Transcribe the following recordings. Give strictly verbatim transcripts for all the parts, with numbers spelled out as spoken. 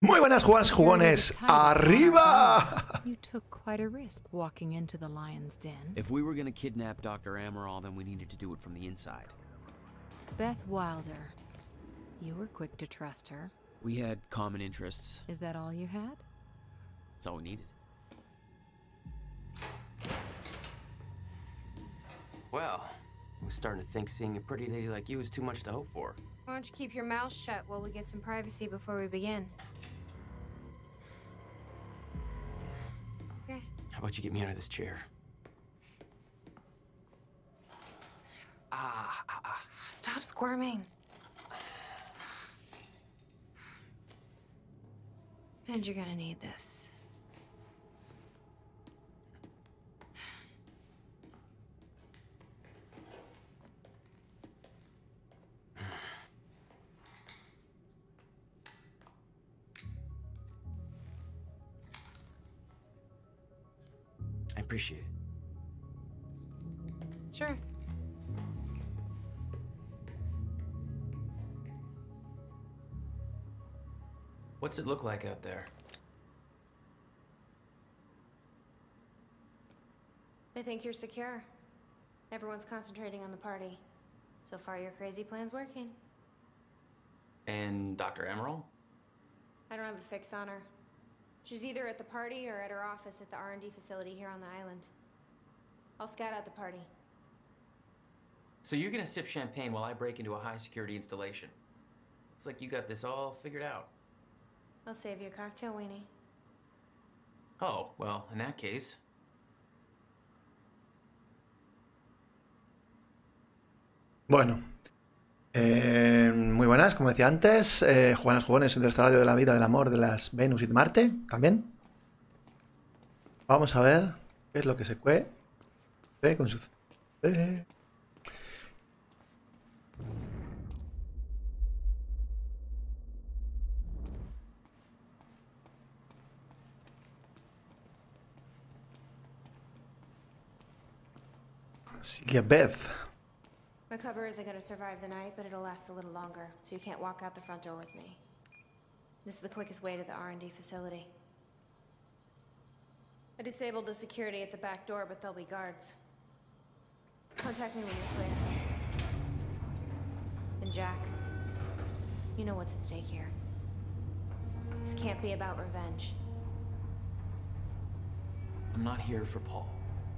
Muy buenas jugadas, jugones. ¡Arriba! You took quite a risk walking into the lion's den. If we were gonna kidnap Doctor Amaral, then we needed to do it from the inside. Beth Wilder. You were quick to trust her. We had common interests. Is that all you had? That's all we needed. Well, I was starting to think seeing a pretty lady like you was too much to hope for. Why don't you keep your mouth shut while we get some privacy before we begin? Okay. How about you get me out of this chair? Ah, ah, ah. Stop squirming. And you're gonna need this. I appreciate it. Sure. What's it look like out there? I think you're secure. Everyone's concentrating on the party. So far, your crazy plan's working. And Doctor Amaral? I don't have a fix on her. She's either at the party or at her office at the R and D facility here on the island. I'll scout out the party. So you're gonna sip champagne while I break into a high-security installation. It's like you got this all figured out. I'll save you a cocktail, weenie. Oh, well, in that case... Bueno. Eh, muy buenas, como decía antes. Eh, juganas, jugones del radio de la vida, del amor, de las Venus y de Marte, también. Vamos a ver qué es lo que se cue. Ve con su... Eh. Así que Beth. My cover isn't gonna survive the night, but it'll last a little longer, so you can't walk out the front door with me. This is the quickest way to the R and D facility. I disabled the security at the back door, but there'll be guards. Contact me when you're clear. And Jack, you know what's at stake here. This can't be about revenge. I'm not here for Paul.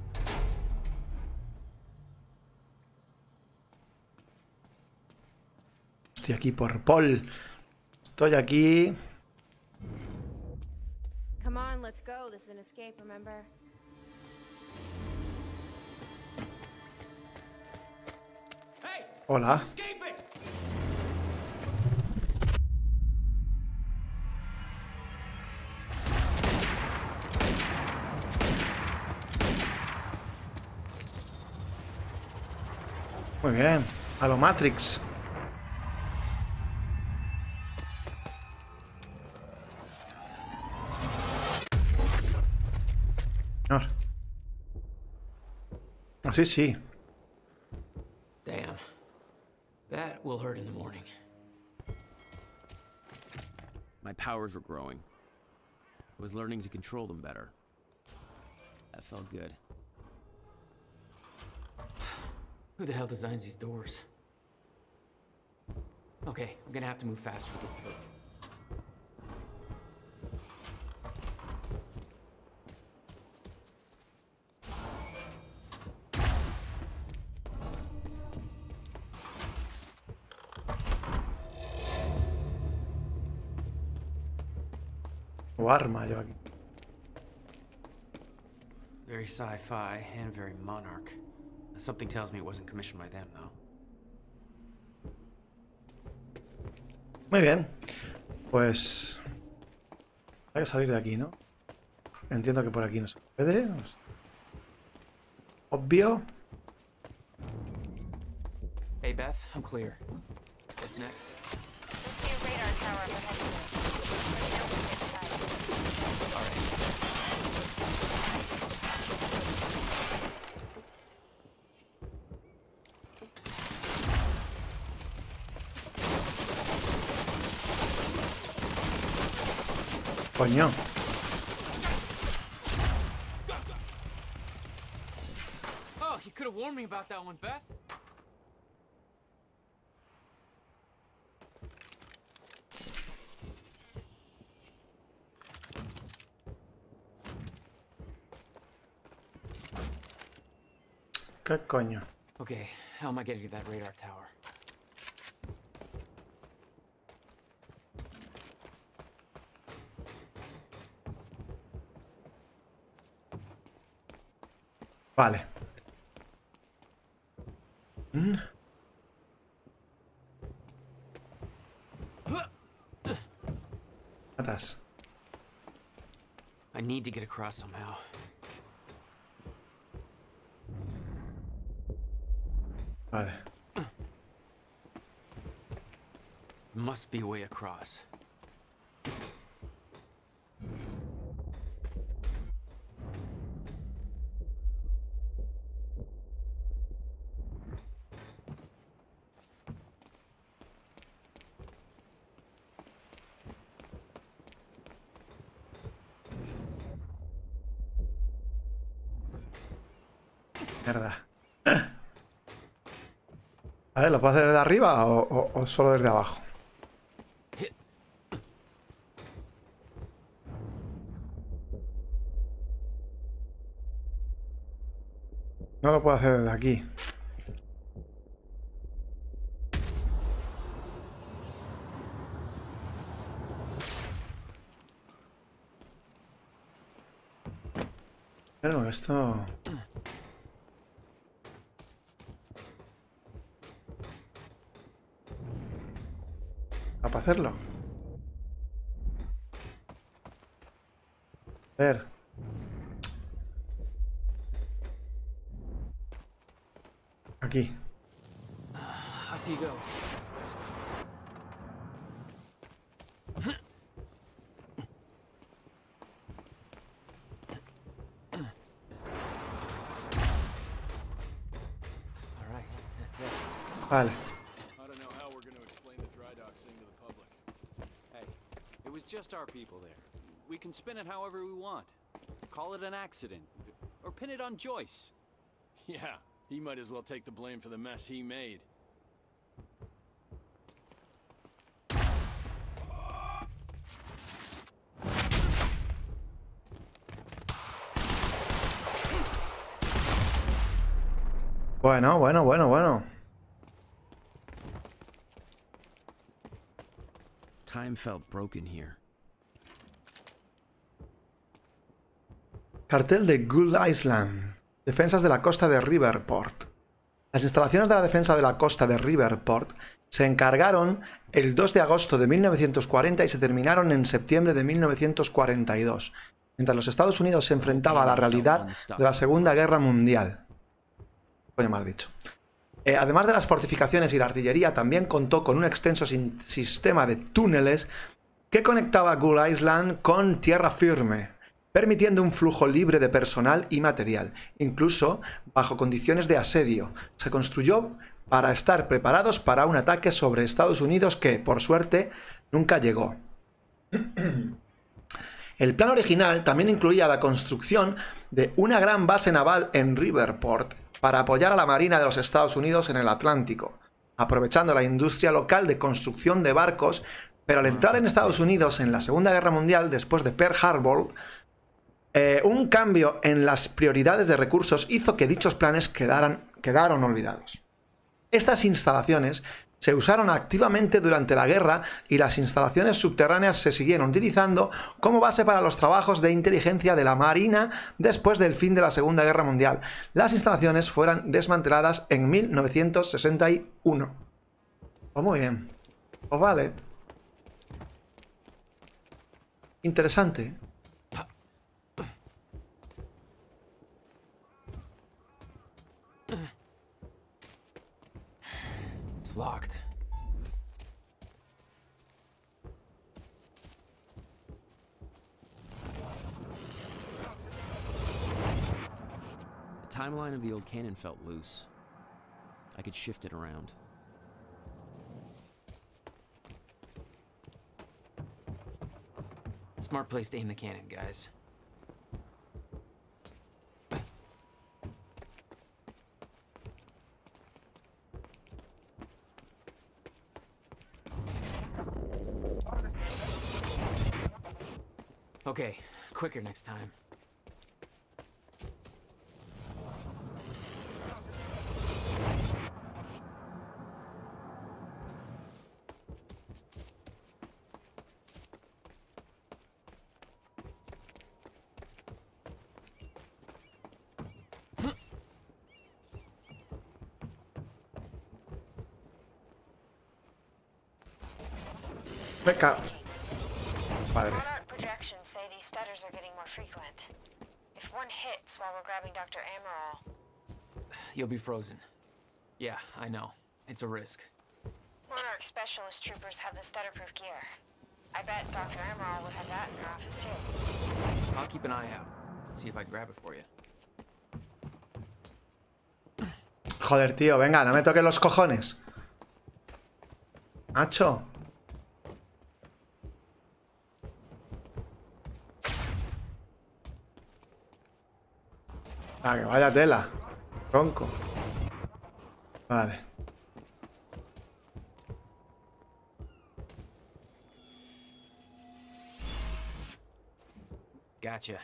Estoy aquí por Paul. Estoy aquí. Come on, let's go. This is an escape, remember? Hey! Hola. Escaping! Muy bien. A lo Matrix. Así sí. Damn. That will hurt in the morning. My powers were growing. I was learning to control them better. That felt good. Who the hell designs these doors? Okay, I'm gonna have to move faster to get through. O arma yo aquí. Very sci-fi and very Monarch. Something tells me it wasn't commissioned by them, though. Muy bien. Pues... hay que salir de aquí, ¿no? Entiendo que por aquí no se puede. Obvio. Hey, Beth, I'm clear. What's next? We see a radar tower up ahead of you. Let me know when you're inside. All right. Coño. Oh, you could have warned me about that one, Beth. ¿Qué coño? Okay, how am I getting to that radar tower? Vale. Mm. Matas. I need to get across somehow. Vale. Must be a way across. Mierda. A ver, ¿lo puedo hacer desde arriba o, o, o solo desde abajo? No lo puedo hacer desde aquí. Pero esto... para hacerlo. A ver. Aquí. Up you go. All right, that's it. Vale. I don't know how we're going to explain the dry docks thing to the public. Hey, it was just our people there. We can spin it however we want. Call it an accident. Or pin it on Joyce. Yeah, he might as well take the blame for the mess he made. Bueno, bueno, bueno, bueno. Time felt broken here. Cartel de Gould Island. Defensas de la costa de Riverport. Las instalaciones de la defensa de la costa de Riverport se encargaron el dos de agosto de mil novecientos cuarenta y se terminaron en septiembre de mil novecientos cuarenta y dos, mientras los Estados Unidos se enfrentaba a la realidad de la Segunda Guerra Mundial. Coño, mal dicho. Eh, además de las fortificaciones y la artillería, también contó con un extenso sin- sistema de túneles que conectaba Gould Island con tierra firme, permitiendo un flujo libre de personal y material, incluso bajo condiciones de asedio. Se construyó para estar preparados para un ataque sobre Estados Unidos que, por suerte, nunca llegó. El plan original también incluía la construcción de una gran base naval en Riverport para apoyar a la Marina de los Estados Unidos en el Atlántico, aprovechando la industria local de construcción de barcos, pero al entrar en Estados Unidos en la Segunda Guerra Mundial, después de Pearl Harbor, eh, un cambio en las prioridades de recursos hizo que dichos planes quedaran, quedaron olvidados. Estas instalaciones se usaron activamente durante la guerra y las instalaciones subterráneas se siguieron utilizando como base para los trabajos de inteligencia de la Marina después del fin de la Segunda Guerra Mundial. Las instalaciones fueron desmanteladas en mil novecientos sesenta y uno. Pues muy bien. Pues vale. Interesante. It's locked. The timeline of the old cannon felt loose. I could shift it around. Smart place to aim the cannon, guys. Okay, quicker next time. Venga. Padre. Monarch projections say these stutters are getting more frequent. If one hits while we're grabbing Doctor Amaral, You'll be frozen. Yeah, I know. It's a risk. Monarch specialist troopers have the stutter-proof gear. I bet Doctor Amaral would have that in her office too. I'll keep an eye out. See if I can grab it for you. Joder, tío, venga, no me toques los cojones. Macho. Ah, que vaya tela. Tronco. Vale. Gotcha.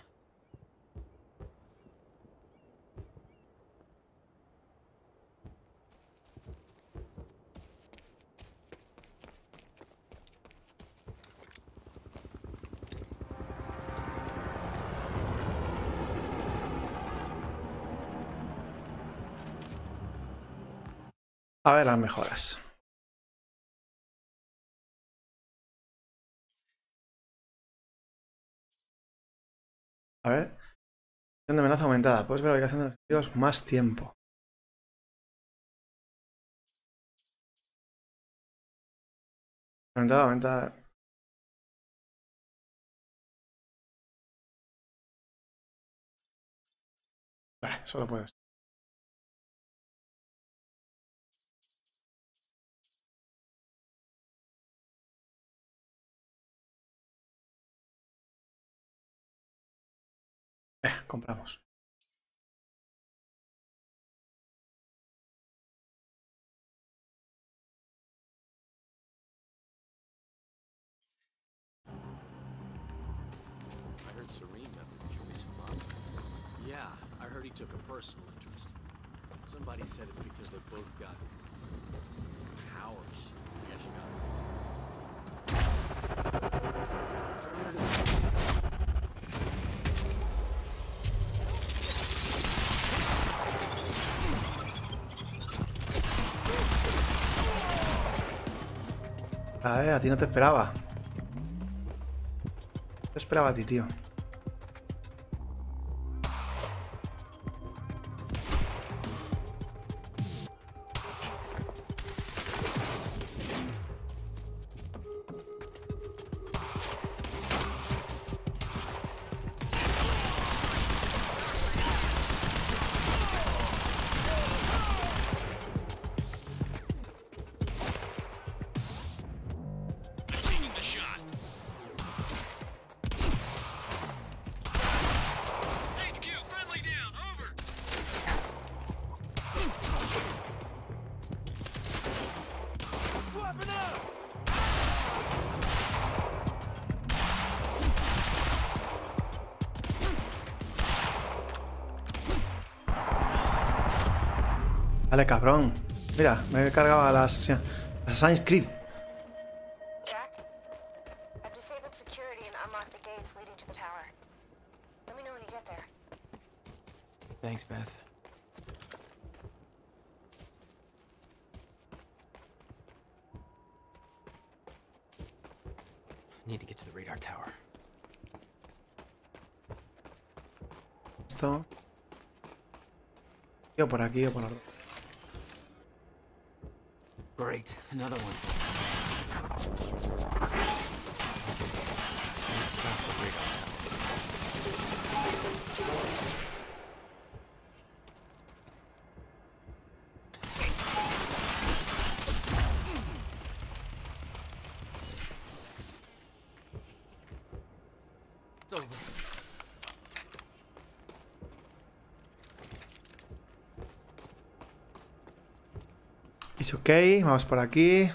A ver las mejoras. A ver. Acción de amenaza aumentada. Puedes ver la ubicación de los objetivos más tiempo. Aumentada, aumentada. Vale, solo puedo. Eh, compramos. I heard Serene met with Joyce and Mom. Yeah, I heard he took a personal interest. Somebody said it's because they both got powers. I guess you got it. A ver, a ti no te esperaba. Te esperaba a ti, tío. Vale, cabrón. Mira, me he cargado a la sesión. Assassin's Creed. Jack, I've disabled security and unlocked the gates leading to the tower. Let me know when you get there. Thanks, Beth. Need to get to the radar tower. Esto. Yo por aquí o por aquí. Great, another one. Let's stop the radar. over. Es ok, vamos por aquí.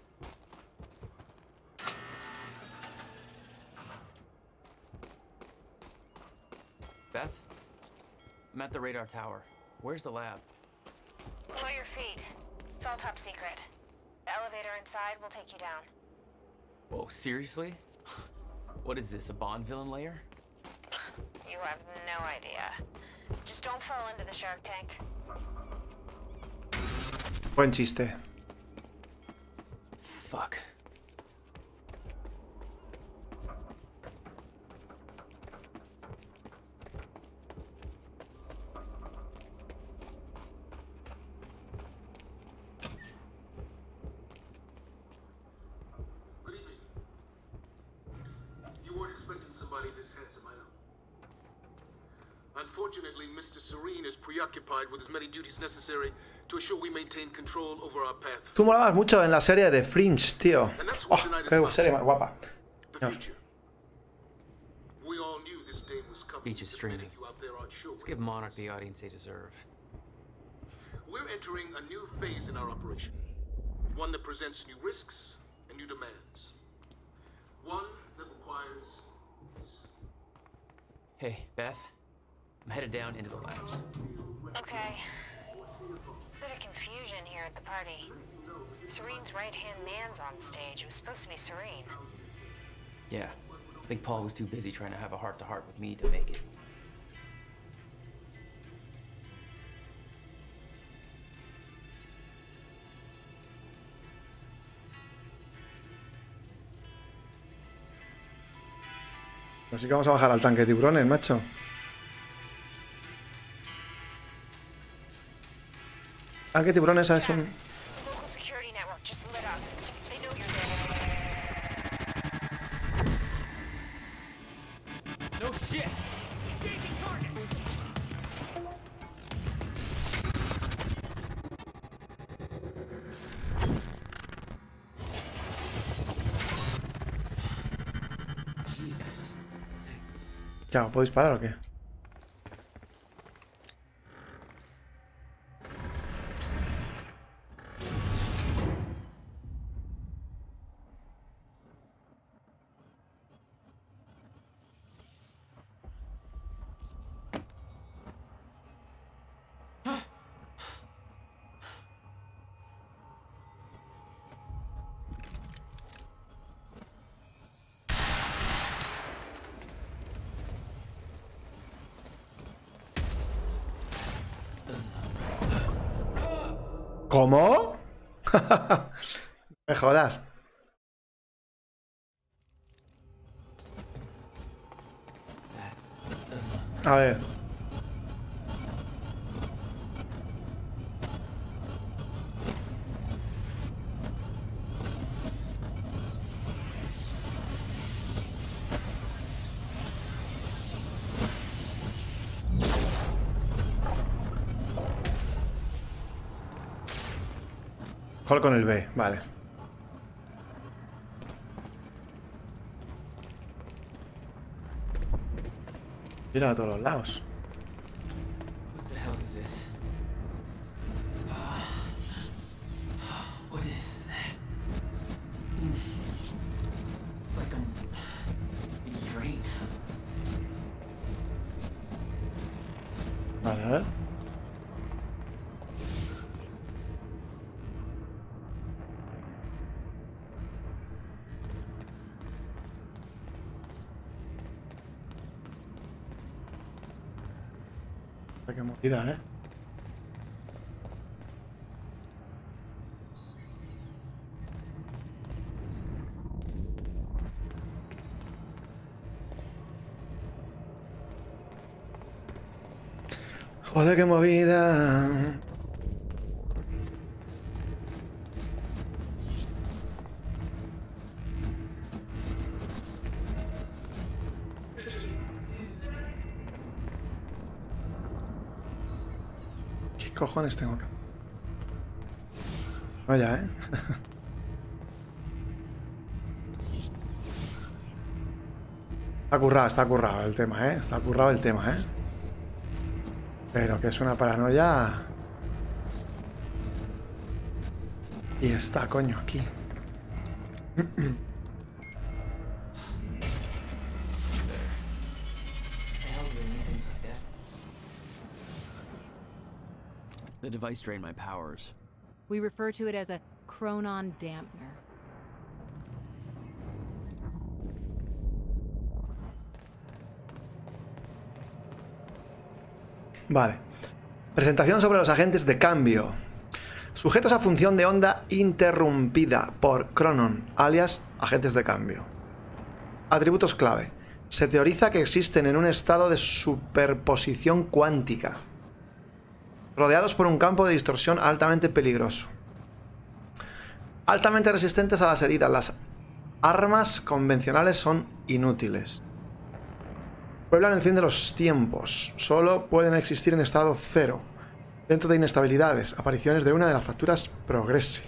Beth? I'm at the radar tower. Where's the lab? Below your feet. It's all top secret. The elevator inside will take you down. Whoa, seriously? What is this, a Bond villain lair? You have no idea. Just don't fall into the shark tank. Buen chiste. Fuck. Good evening. You weren't expecting somebody this handsome, I know. Unfortunately, Mister Serene is preoccupied with as many duties necessary to assure we maintain control over our path. Tú molabas mucho en la serie de Fringe, tío. Oh, qué serie más guapa. The future. We all knew this day was coming. Speech is streaming. You out there aren't sure. Let's give Monarch the audience they deserve. We're entering a new phase in our operation. One that presents new risks and new demands. One that requires... Hey, Beth. I'm headed down into the labs. Okay. Bit of confusion here at the party. Serene's right-hand man's on stage. It was supposed to be Serene. Yeah. I think Paul was too busy trying to have a heart-to-heart with me to make it. Así que vamos a bajar al tanque de tiburones, macho. Tanque de tiburones es un... Local security network just lit up. They know you're there. No shit! Engaging target! Jesus. ¿Qué hago? ¿Puedo disparar o qué? ¿Cómo? Me jodas. A ver. Hold con el B, vale. Mira a todos los lados. What the hell is this? What is that? It's like I'm being drained. Vale, a ver. Qué movida, ¿eh? Joder, qué movida. ¿Qué cojones tengo acá? Vaya, ¿eh? Está currado, está currado el tema, ¿eh? Está currado el tema, ¿eh? Pero que es una paranoia... Y está, coño, aquí. The device drained my powers. We refer to it as a chronon dampener. Vale. Presentación sobre los agentes de cambio. Sujetos a función de onda interrumpida por Chronon, alias agentes de cambio. Atributos clave. Se teoriza que existen en un estado de superposición cuántica, rodeados por un campo de distorsión altamente peligroso. Altamente resistentes a las heridas. Las armas convencionales son inútiles. Pueblan el fin de los tiempos. Solo pueden existir en estado cero, dentro de inestabilidades, apariciones de una de las facturas progrese.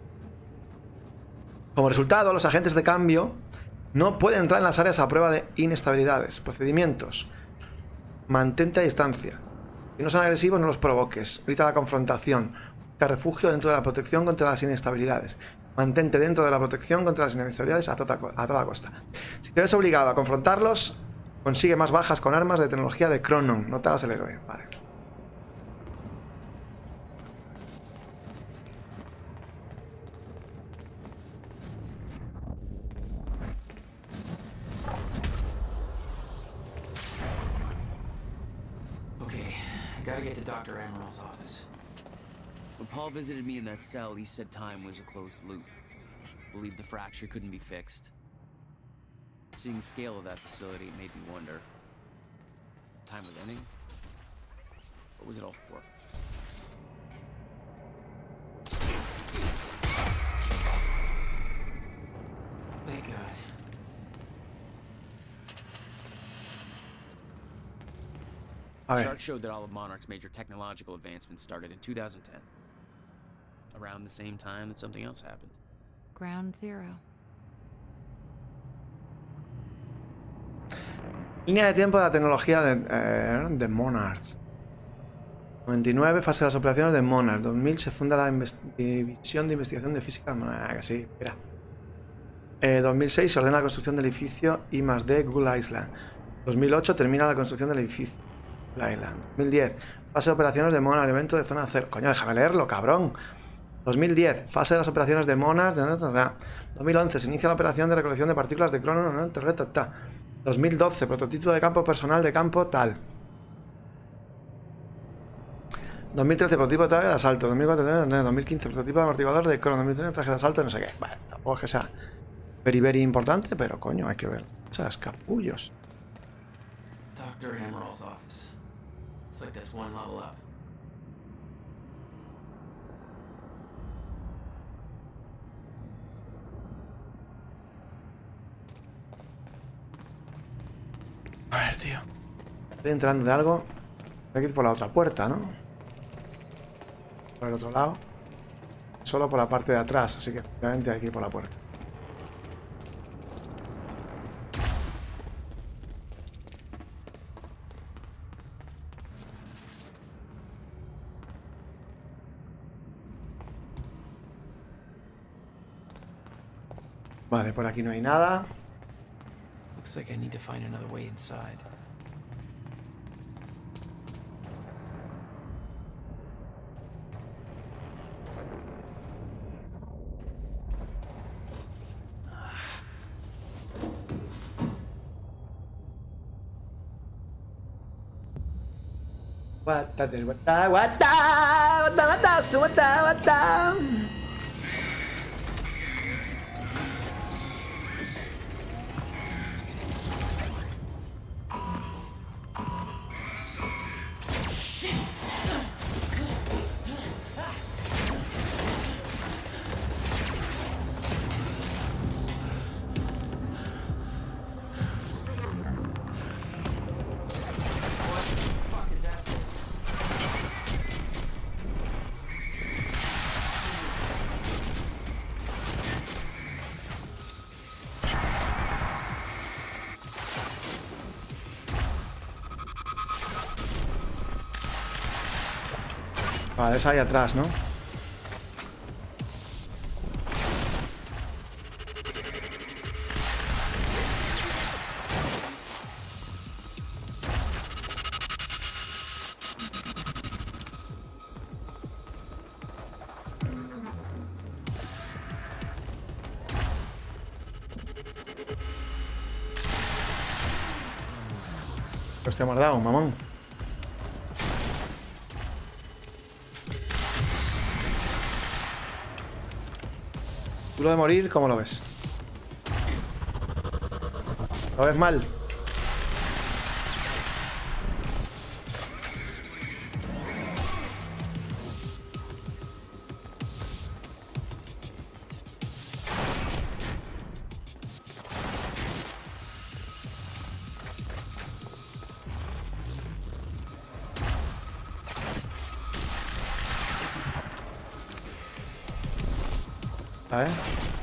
Como resultado, los agentes de cambio no pueden entrar en las áreas a prueba de inestabilidades. Procedimientos. Mantente a distancia. Si no son agresivos, no los provoques. Evita la confrontación. Busca refugio dentro de la protección contra las inestabilidades. Mantente dentro de la protección contra las inestabilidades a toda, a toda costa. Si te ves obligado a confrontarlos, consigue más bajas con armas de tecnología de Chronon. No te hagas el héroe. Vale. Okay, gotta get to Doctor Amaril's office. When Paul visited me in that cell, he said time was a closed loop. Believed the fracture couldn't be fixed. Seeing the scale of that facility, it made me wonder. Time of ending? What was it all for? Thank God. A ver. Chart showed that all of Monarch's major technological advancements started in two thousand ten. Around the same time that something else happened. Ground zero. Línea de tiempo de la tecnología de, eh, de Monarch. noventa y nueve, fase de las operaciones de Monarch. dos mil se funda la División de Investigación de Física. Ah, que sí, espera. Eh, dos mil seis se ordena la construcción del edificio I más D Gull Island. dos mil ocho termina la construcción del edificio Gull Island. dos mil diez, fase de operaciones de Monarch, evento de zona cero. Coño, déjame leerlo, cabrón. dos mil diez, fase de las operaciones de Monarch. dos mil once, se inicia la operación de recolección de partículas de Chronon. dos mil doce, prototipo de campo personal de campo tal. dos mil trece, prototipo de traje de asalto. dos mil cuatro, dos mil quince, prototipo de amortiguador de Chronon. dos mil trece, traje de asalto, no sé qué. Bueno, tampoco es que sea very, very importante, pero coño, hay que ver. O sea, escapullos. Doctor Amaril's office. Looks like that's one level up. A ver, tío. Estoy entrando de algo. Hay que ir por la otra puerta, ¿no? Por el otro lado. Solo por la parte de atrás, así que efectivamente hay que ir por la puerta. Vale, por aquí no hay nada. Looks like I need to find another way inside. Wata del wata wata wata wata su wata wata. Vale, es ahí atrás, ¿no? Pues te hemos dado, mamón. Tú lo de morir, ¿cómo lo ves? ¿Lo ves mal? A ver.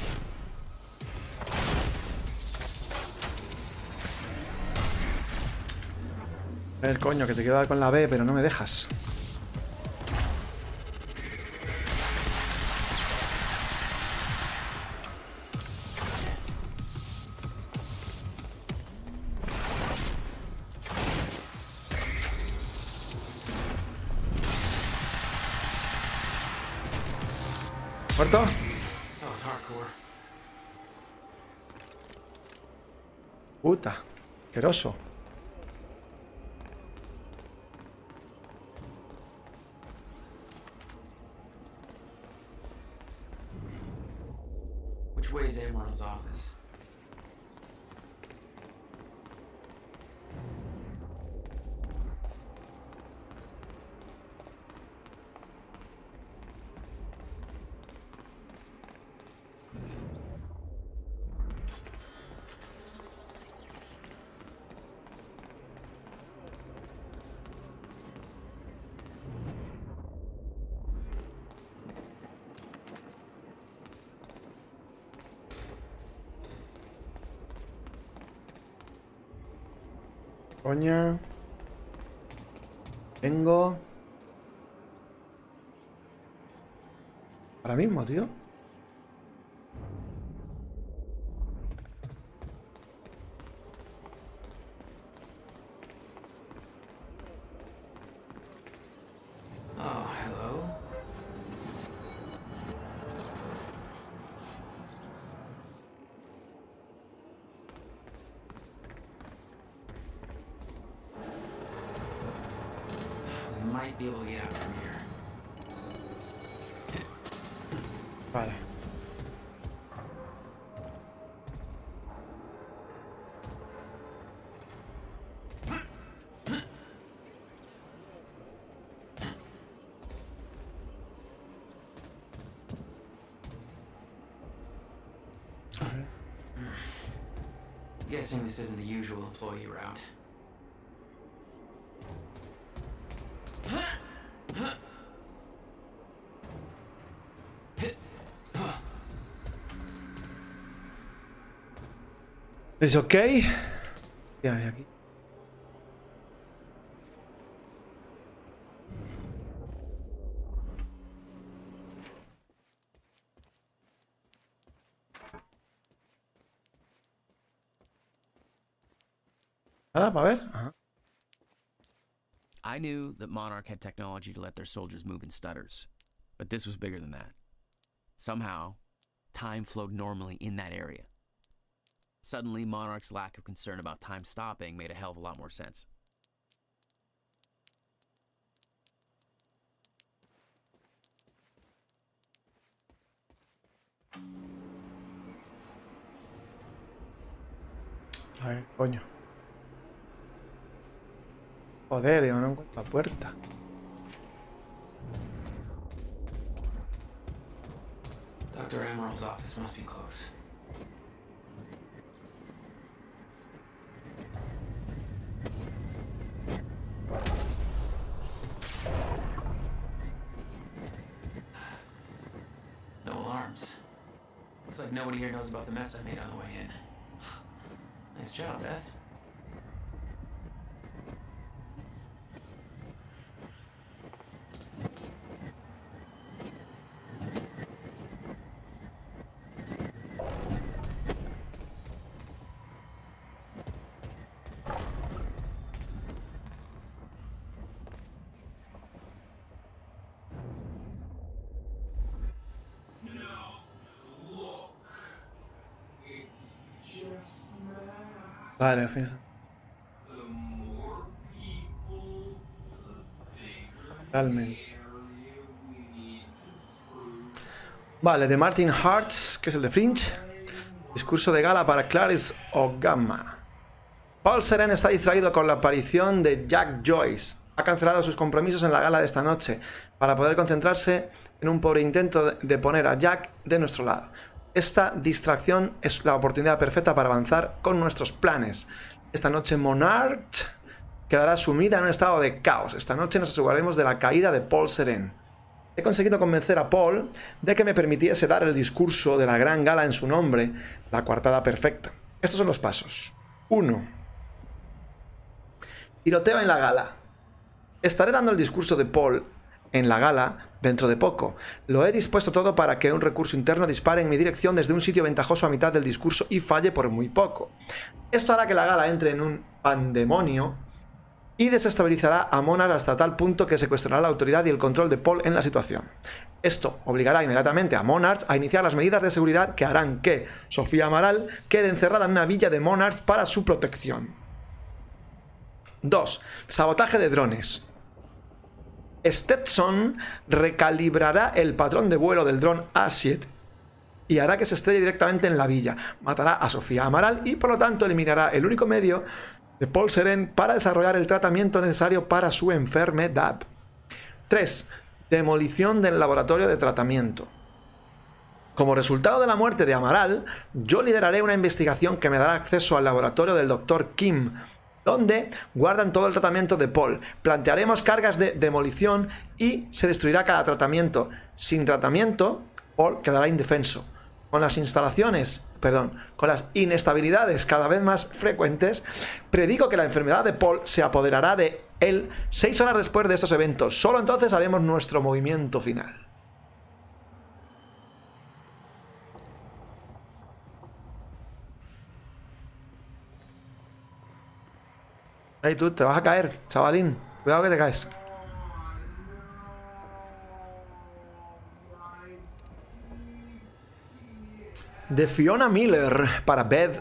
A ver, coño, que te quiero dar con la B, pero no me dejas. ¿Muerto? That was hardcore. Puta, asqueroso. Which way is Amaril's office? Coña. Tengo... Ahora mismo, tío. Oh, hello. We might be able to get out from here. Vale. Guessing this isn't the usual employee route. ¿Es ok? ¿Qué hay aquí? Nada, para ver. Ajá. I knew that Monarch had technology to let their soldiers move in stutters, but this was bigger than that. Somehow, time flowed normally in that area. Suddenly, Monarch's lack of concern about time stopping made a hell of a lot more sense. A ver, coño. Joder, yo no encuentro la puerta. Doctor Amaril's office must be close. No alarms. Looks like nobody here knows about the mess I made on the way in. Nice job, Beth. Vale, fíjate. Realmente. Vale, de Martin Hartz, que es el de Fringe. Discurso de gala para Clarice O'Gamma. Paul Seren está distraído con la aparición de Jack Joyce. Ha cancelado sus compromisos en la gala de esta noche para poder concentrarse en un pobre intento de poner a Jack de nuestro lado. Esta distracción es la oportunidad perfecta para avanzar con nuestros planes. Esta noche Monarch quedará sumida en un estado de caos. Esta noche nos aseguraremos de la caída de Paul Seren. He conseguido convencer a Paul de que me permitiese dar el discurso de la gran gala en su nombre, la coartada perfecta. Estos son los pasos. uno. Tiroteo en la gala. Estaré dando el discurso de Paul en la gala dentro de poco. Lo he dispuesto todo para que un recurso interno dispare en mi dirección desde un sitio ventajoso a mitad del discurso y falle por muy poco. Esto hará que la gala entre en un pandemonio y desestabilizará a Monarch hasta tal punto que secuestrará la autoridad y el control de Paul en la situación. Esto obligará inmediatamente a Monarch a iniciar las medidas de seguridad que harán que Sofía Amaral quede encerrada en una villa de Monarch para su protección. dos. Sabotaje de drones. Stetson recalibrará el patrón de vuelo del dron A siete y hará que se estrelle directamente en la villa. Matará a Sofía Amaral y por lo tanto eliminará el único medio de Paul Seren para desarrollar el tratamiento necesario para su enfermedad. tres. Demolición del laboratorio de tratamiento. Como resultado de la muerte de Amaral, yo lideraré una investigación que me dará acceso al laboratorio del doctor Kim, donde guardan todo el tratamiento de Paul. Plantearemos cargas de demolición y se destruirá cada tratamiento. Sin tratamiento, Paul quedará indefenso. Con las instalaciones, perdón, con las inestabilidades cada vez más frecuentes, predigo que la enfermedad de Paul se apoderará de él seis horas después de estos eventos. Solo entonces haremos nuestro movimiento final. Hey, tú, te vas a caer, chavalín. Cuidado que te caes. De Fiona Miller para Beth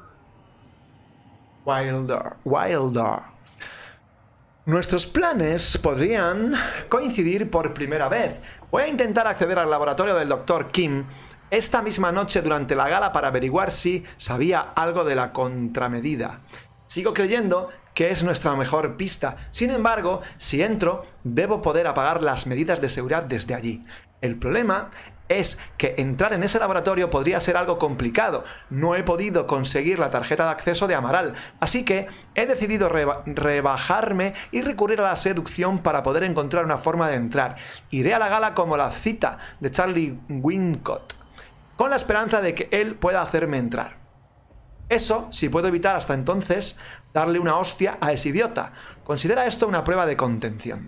Wilder. Wilder. Nuestros planes podrían coincidir por primera vez. Voy a intentar acceder al laboratorio del doctor Kim esta misma noche durante la gala para averiguar si sabía algo de la contramedida. Sigo creyendo que es nuestra mejor pista. Sin embargo, si entro, debo poder apagar las medidas de seguridad desde allí. El problema es que entrar en ese laboratorio podría ser algo complicado. No he podido conseguir la tarjeta de acceso de Amaral, así que he decidido reba- rebajarme y recurrir a la seducción para poder encontrar una forma de entrar. Iré a la gala como la cita de Charlie Wincott, con la esperanza de que él pueda hacerme entrar. Eso, si puedo evitar hasta entonces darle una hostia a ese idiota. Considera esto una prueba de contención.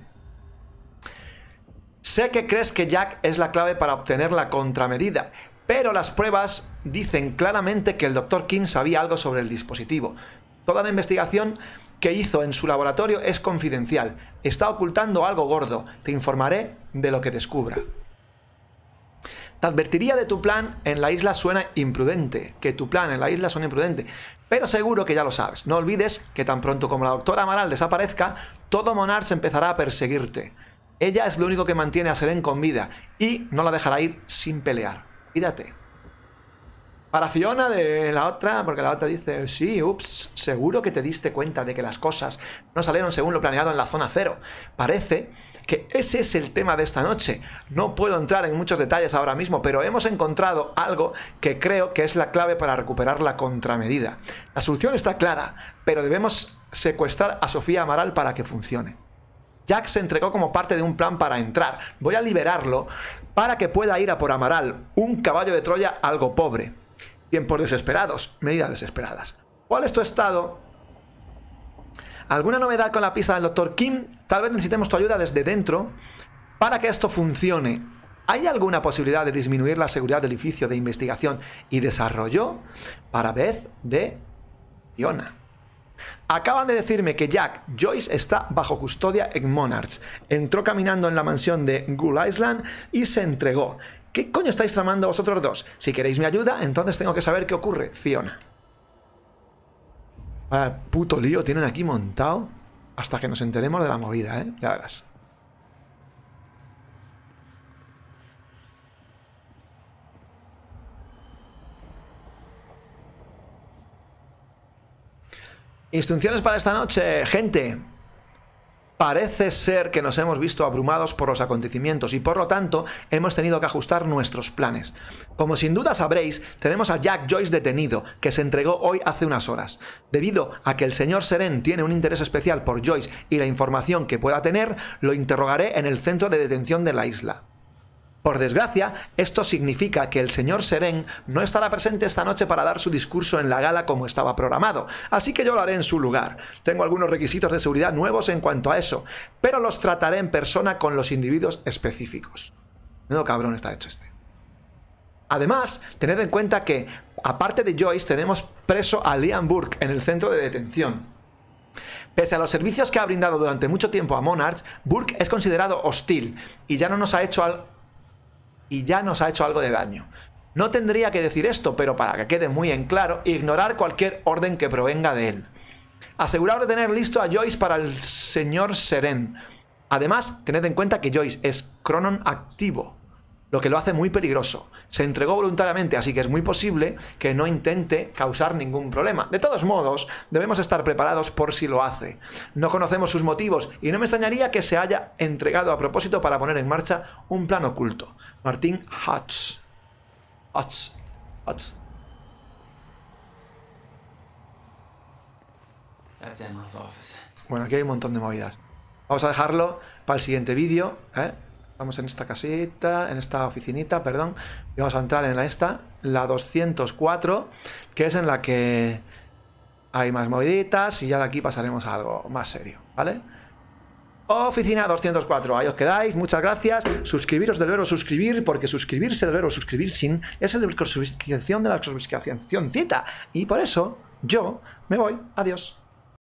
Sé que crees que Jack es la clave para obtener la contramedida, pero las pruebas dicen claramente que el doctor Kim sabía algo sobre el dispositivo. Toda la investigación que hizo en su laboratorio es confidencial. Está ocultando algo gordo. Te informaré de lo que descubra. Te advertiría de tu plan en la isla suena imprudente, que tu plan en la isla suena imprudente, pero seguro que ya lo sabes. No olvides que tan pronto como la doctora Amaral desaparezca, todo Monarch empezará a perseguirte. Ella es lo único que mantiene a Seren con vida y no la dejará ir sin pelear. Cuídate. Para Fiona de la otra, porque la otra dice, sí, ups, seguro que te diste cuenta de que las cosas no salieron según lo planeado en la zona cero. Parece que ese es el tema de esta noche. No puedo entrar en muchos detalles ahora mismo, pero hemos encontrado algo que creo que es la clave para recuperar la contramedida. La solución está clara, pero debemos secuestrar a Sofía Amaral para que funcione. Jack se entregó como parte de un plan para entrar. Voy a liberarlo para que pueda ir a por Amaral, un caballo de Troya algo pobre. Tiempos desesperados, medidas desesperadas. ¿Cuál es tu estado? ¿Alguna novedad con la pista del doctor Kim? Tal vez necesitemos tu ayuda desde dentro para que esto funcione. ¿Hay alguna posibilidad de disminuir la seguridad del edificio de investigación y desarrollo? Para Beth de Fiona. Acaban de decirme que Jack Joyce está bajo custodia en Monarch. Entró caminando en la mansión de Gull Island y se entregó. ¿Qué coño estáis tramando vosotros dos? Si queréis mi ayuda, entonces tengo que saber qué ocurre, Fiona. Vaya puto lío tienen aquí montado hasta que nos enteremos de la movida, ¿eh? Ya verás. Instrucciones para esta noche, gente. Parece ser que nos hemos visto abrumados por los acontecimientos y por lo tanto hemos tenido que ajustar nuestros planes. Como sin duda sabréis, tenemos a Jack Joyce detenido, que se entregó hoy hace unas horas. Debido a que el señor Seren tiene un interés especial por Joyce y la información que pueda tener, lo interrogaré en el centro de detención de la isla. Por desgracia, esto significa que el señor Seren no estará presente esta noche para dar su discurso en la gala como estaba programado, así que yo lo haré en su lugar. Tengo algunos requisitos de seguridad nuevos en cuanto a eso, pero los trataré en persona con los individuos específicos. Menudo cabrón está hecho este. Además, tened en cuenta que, aparte de Joyce, tenemos preso a Liam Burke en el centro de detención. Pese a los servicios que ha brindado durante mucho tiempo a Monarch, Burke es considerado hostil y ya no nos ha hecho al... y ya nos ha hecho algo de daño. No tendría que decir esto, pero para que quede muy en claro, ignorar cualquier orden que provenga de él. Aseguraos de tener listo a Joyce para el señor Seren. Además, tened en cuenta que Joyce es Cronon activo, lo que lo hace muy peligroso. Se entregó voluntariamente, así que es muy posible que no intente causar ningún problema. De todos modos, debemos estar preparados por si lo hace. No conocemos sus motivos y no me extrañaría que se haya entregado a propósito para poner en marcha un plan oculto. Martin Hutch. Hutch. Hutch. Bueno, aquí hay un montón de movidas. Vamos a dejarlo para el siguiente vídeo, ¿eh? Estamos en esta casita, en esta oficinita, perdón. Y vamos a entrar en la esta, la doscientos cuatro, que es en la que hay más moviditas y ya de aquí pasaremos a algo más serio, ¿vale? Oficina doscientos cuatro, ahí os quedáis, muchas gracias. Suscribiros del verbo suscribir, porque suscribirse del verbo suscribir sin es el de la clasificación de la clasificación cita. Y por eso yo me voy, adiós.